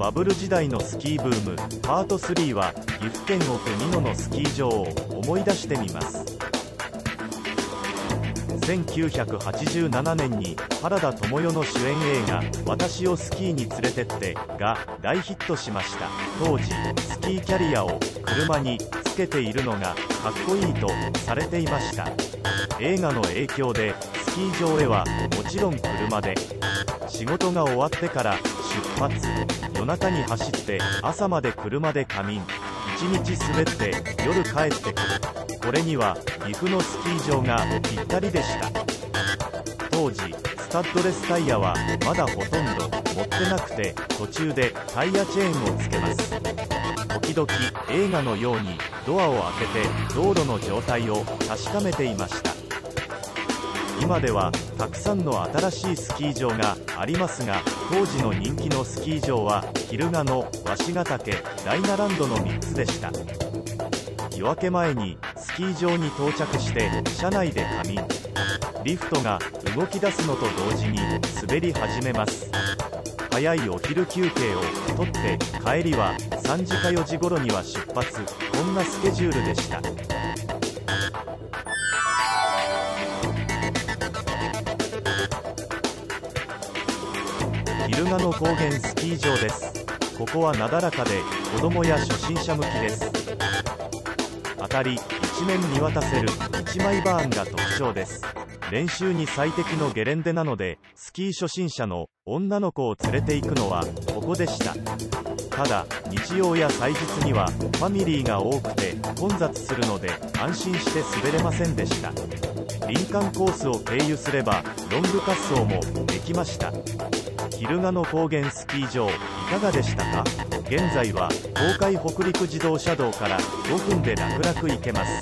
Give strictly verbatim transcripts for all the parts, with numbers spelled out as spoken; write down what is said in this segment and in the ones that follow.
バブル時代のスキーブームパートスリーは岐阜県奥美濃のスキー場を思い出してみます。せんきゅうひゃくはちじゅうななねんに原田知世の主演映画「私をスキーに連れてって」が大ヒットしました。当時スキーキャリアを車につけているのがかっこいいとされていました。映画の影響でスキー場へはもちろん車で、仕事が終わってから出発、夜中に走って朝まで車で仮眠、一日滑って夜帰ってくる。これには岐阜のスキー場がぴったりでした。当時スタッドレスタイヤはまだほとんど持ってなくて、途中でタイヤチェーンをつけます。時々映画のようにドアを開けて道路の状態を確かめていました。今ではたくさんの新しいスキー場がありますが、当時の人気のスキー場は蛭ヶ野、鷲ヶ岳、ダイナランドのみっつでした。夜明け前にスキー場に到着して車内で仮眠、リフトが動き出すのと同時に滑り始めます。早いお昼休憩をとって帰りはさんじかよじ頃には出発、こんなスケジュールでした。蛭ヶ野高原スキー場です。ここはなだらかで子供や初心者向きです。辺り一面見渡せる一枚バーンが特徴です。練習に最適のゲレンデなので、スキー初心者の女の子を連れて行くのはここでした。ただ日曜や祭日にはファミリーが多くて混雑するので安心して滑れませんでした。林間コースを経由すればロング滑走もできました。蛭ヶ野高原スキー場いかがでしたか？現在は東海北陸自動車道からごふんで楽々行けます。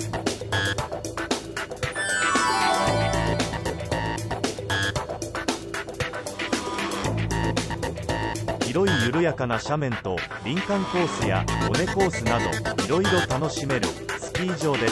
広い緩やかな斜面と林間コースや尾根コースなどいろいろ楽しめるスキー場です。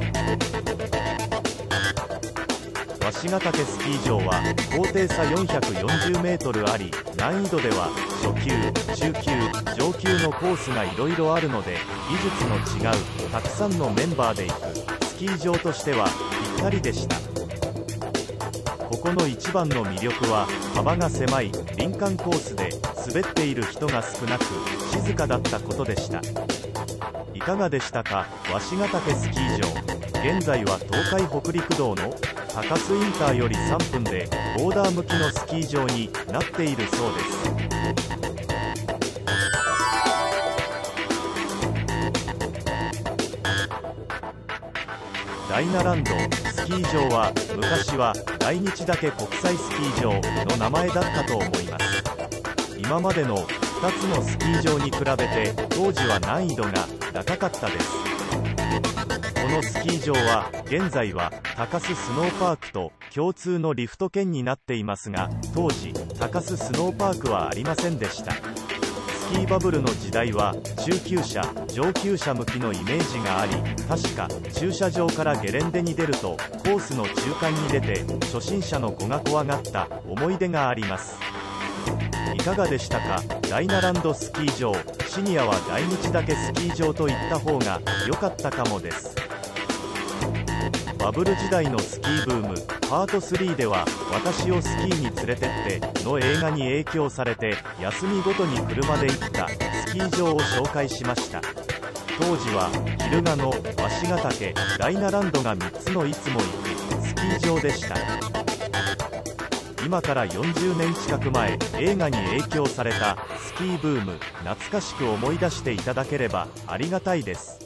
鷲ヶ岳スキー場は高低差よんひゃくよんじゅうメートルあり、難易度では初級、中級、上級のコースがいろいろあるので、技術の違うたくさんのメンバーで行くスキー場としてはぴったりでした。ここの一番の魅力は幅が狭い林間コースで滑っている人が少なく静かだったことでした。いかがでしたか？鷲ヶ岳スキー場、現在は東海北陸道の高須インターよりさんぷんでボーダー向きのスキー場になっているそうです。ダイナランドスキー場は昔は大日岳国際スキー場の名前だったと思います。今までのふたつのスキー場に比べて当時は難易度が高かったです。このスキー場は現在は高須スノーパークと共通のリフト券になっていますが、当時高須スノーパークはありませんでした。スキーバブルの時代は中級者上級者向きのイメージがあり、確か駐車場からゲレンデに出るとコースの中間に出て初心者の子が怖がった思い出があります。いかがでしたか？ダイナランドスキー場、シニアは大日岳スキー場といった方が良かったかもです。バブル時代のスキーブームパートスリーでは私をスキーに連れてっての映画に影響されて休みごとに車で行ったスキー場を紹介しました。当時は蛭ヶ野、鷲ヶ岳、ダイナランドがみっつのいつも行くスキー場でした。今からよんじゅうねん近く前、映画に影響されたスキーブーム、懐かしく思い出していただければありがたいです。